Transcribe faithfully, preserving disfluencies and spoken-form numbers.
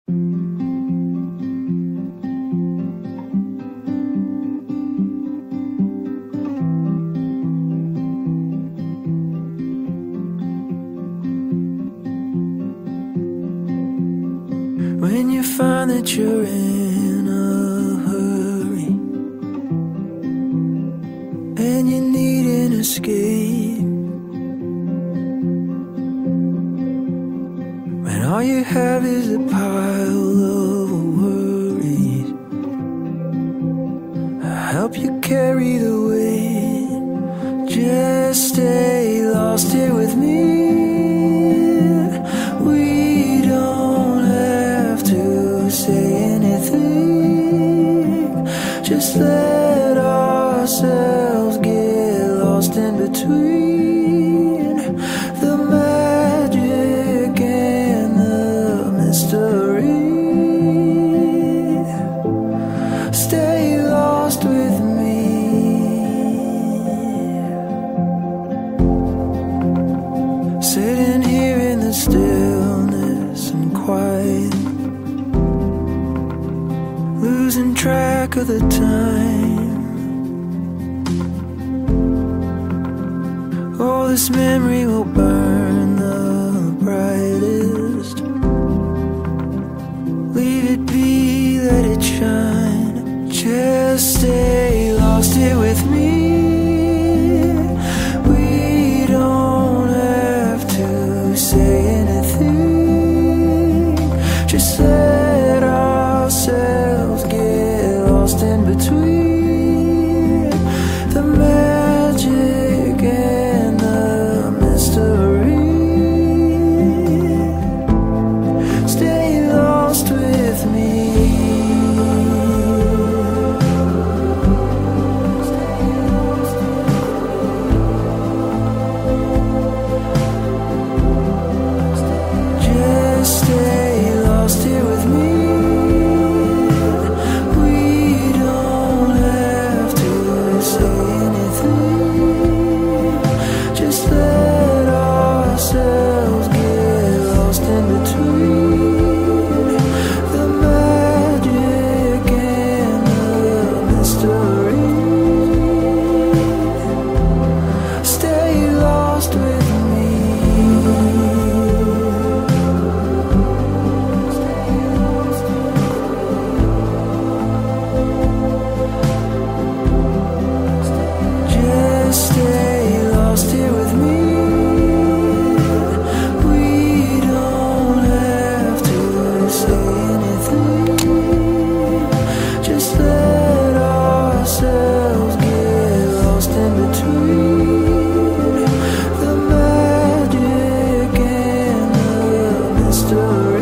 When you find that you're in a hurry and you need an escape, when all you have is a pile of worries, I'll help you carry the weight. Just stay lost here with me. Say anything, just let ourselves get lost in between the magic and the mystery. Stay lost with me. Sitting here in the stillness and quiet, losing track of the time. Oh, this memory will burn the brightest. Leave it be, let it shine. Just stay lost here with me. We don't have to say anything, just let ourselves get lost in between the magic and the mystery. Stay lost with me. Just stay lost here with me. Between. The magic and the mystery.